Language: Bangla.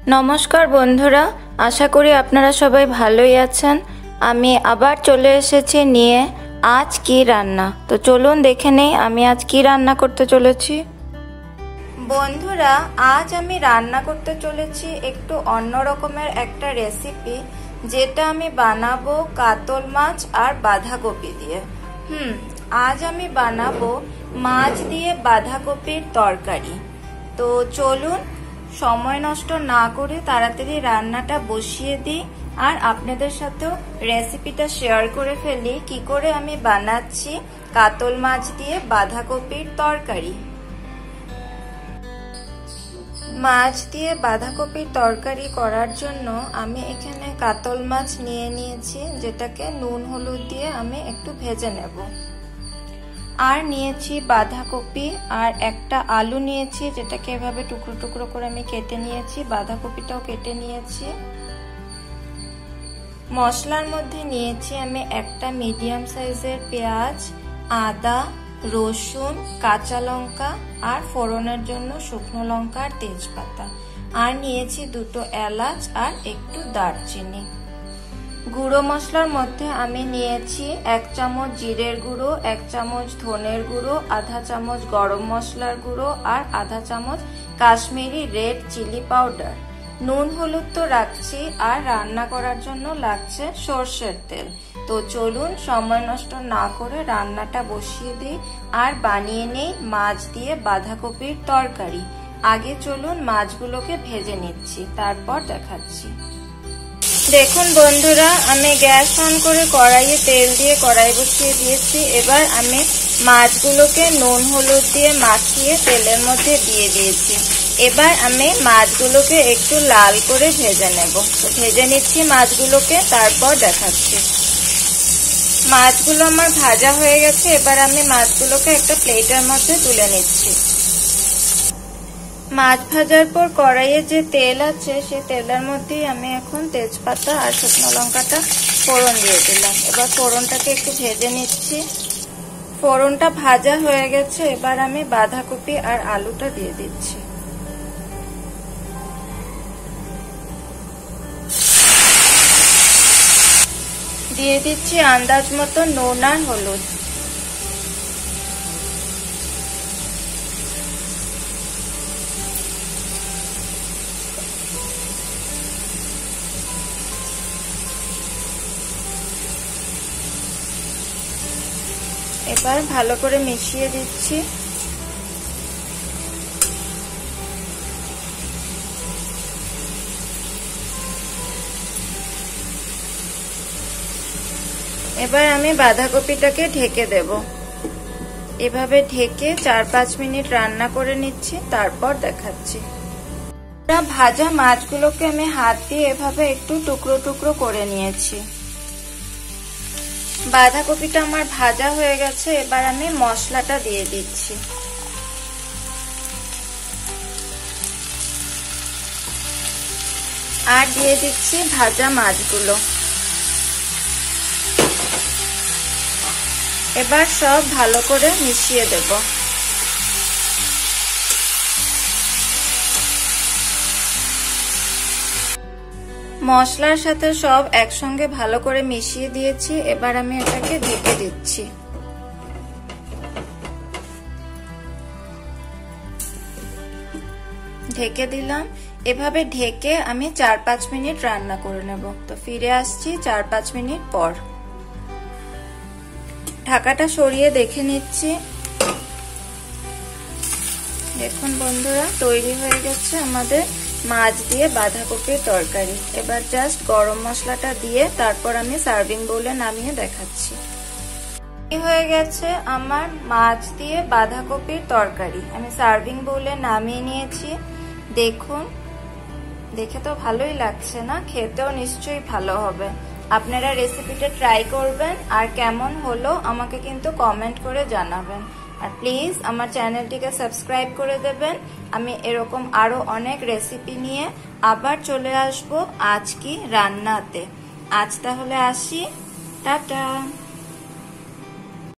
নমস্কার বন্ধুরা, আশা করি আপনারা সবাই ভালোই আছেন। আমি আবার চলে এসেছি নিয়ে আজ কি রান্না। তো চলুন দেখে নেই আমি আজ কি রান্না করতে চলেছি। বন্ধুরা, আজ আমি রান্না করতে চলেছি একটু অন্য রকমের একটা রেসিপি, যেটা আমি বানাবো কাতল মাছ আর বাঁধাকপি দিয়ে। আজ আমি বানাবো মাছ দিয়ে বাঁধাকপির তরকারি। তো চলুন সময় নষ্ট না করে তাড়াতাড়ি রান্নাটা বসিয়ে দিই আর আপনাদের সাথেও রেসিপিটা শেয়ার করে ফেলি কি করে আমি বানাচ্ছি কাতল মাছ দিয়ে বাঁধাকপির তরকারি। মাছ দিয়ে বাঁধাকপির তরকারি করার জন্য আমি এখানে কাতল মাছ নিয়ে নিয়েছি, যেটাকে নুন হলুদ দিয়ে আমি একটু ভেজে নেব। আর নিয়েছি বাঁধাকপি আর একটা আলু নিয়েছি, যেটাকে এভাবে টুকরো টুকরো করে আমি কেটে নিয়েছি। বাঁধাকপিটাও কেটে নিয়েছি। মশলার মধ্যে নিয়েছি আমি একটা মিডিয়াম সাইজের পেঁয়াজ, আদা, রসুন, কাঁচা লঙ্কা আর ফোড়নের জন্য শুকনো লঙ্কা আর তেজপাতা। আর নিয়েছি দুটো এলাচ আর একটু দারচিনি। গুঁড়ো মশলার মধ্যে আমি নিয়েছি 1 চামচ জিরের গুঁড়ো, 1 চামচ ধনের গুঁড়ো, আধা চামচ গরম মশলার গুঁড়ো আর আধা চামচ কাশ্মীরি রেড চিলি পাউডার। নুন হলুদ তো রাখছি, আর রান্না করার জন্য লাগছে সর্ষের তেল। তো চলুন সময় নষ্ট না করে রান্নাটা বসিয়ে দিই আর বানিয়ে নেই মাছ দিয়ে বাঁধাকপির তরকারি। আগে চলুন মাছগুলোকে ভেজে নিচ্ছি, তারপর দেখাচ্ছি। দেখুন বন্ধুরা, আমি গ্যাস অন করে কড়াইয়ে তেল দিয়ে কড়াই বসিয়ে দিয়েছি। এবার আমি মাছগুলোকে নুন হলুদ দিয়ে মাখিয়ে তেলের মধ্যে দিয়ে দিয়েছি। এবার আমি মাছগুলোকে একটু লাল করে ভেজে নেব। তো ভেজে নিচ্ছি মাছগুলোকে, তারপর দেখাচ্ছি। মাছগুলো আমার ভাজা হয়ে গেছে। এবার আমি মাছগুলোকে একটা প্লেটের মধ্যে তুলে নিচ্ছি। মাছ ভাজার পর কড়াইয়ে যে তেল আছে সেই তেলের মধ্যেই আমি এখন তেজপাতা আর শুকনো লঙ্কাটা ফোড়ন দিয়ে দিলাম। এবার ফোড়নটাকে একটু ভেজে নিচ্ছি। ফোড়নটা ভাজা হয়ে গেছে। এবার আমি বাঁধাকপি আর আলুটা দিয়ে দিচ্ছি। দিয়ে দিচ্ছি আন্দাজ মতো নুন আর হলুদ। এবার ভালো করে মিশিয়ে দিচ্ছি। এবার আমি বাঁধাকপিটাকে ঢেকে দেব। এভাবে ঢেকে 4-5 মিনিট রান্না করে নিচ্ছি, তারপর দেখাচ্ছি। ভাজা মাছগুলোকে আমি হাত দিয়ে এভাবে একটু টুকরো টুকরো করে নিয়েছি। বাঁধাকপিটা আমার ভাজা হয়ে গেছে। এবার আমি মশলাটা দিয়ে দিচ্ছি। আর দিয়ে দিচ্ছি ভাজা মাছগুলো। এবার সব ভালো করে মিশিয়ে দেব। মশলার সাথে সব একসঙ্গে ভালো করে মিশিয়ে দিয়েছি। এবার আমি এটাকে ঢেকে দিচ্ছি। ঢেকে দিলাম। এভাবে ঢেকে আমি 4-5 মিনিট রান্না করে নেব। তো ফিরে আসছি 4-5 মিনিট পর। ঢাকাটা সরিয়ে দেখে নিচ্ছি। দেখুন বন্ধুরা, তৈরি হয়ে গেছে আমাদের মাছ দিয়ে বাঁধাকপির তরকারি। এবার জাস্ট গরম মশলাটা দিয়ে তারপর আমি সার্ভিং বোলে নামিয়ে দেখাচ্ছি। হয়ে গেছে আমার মাছ দিয়ে বাঁধাকপির তরকারি। আমি সার্ভিং বোলে নামিয়ে নিয়েছি। দেখুন, দেখে তো ভালোই লাগছে না? খেতেও নিশ্চয়ই ভালো হবে। আপনারা রেসিপিটা ট্রাই করবেন আর কেমন হলো আমাকে কিন্তু কমেন্ট করে জানাবেন। আর প্লিজ আমার চ্যানেলটিকে সাবস্ক্রাইব করে দেবেন। আমি এরকম আরো অনেক রেসিপি নিয়ে আবার চলে আসবো আজ কি রান্নাতে। আজ তাহলে আসি, টাটা।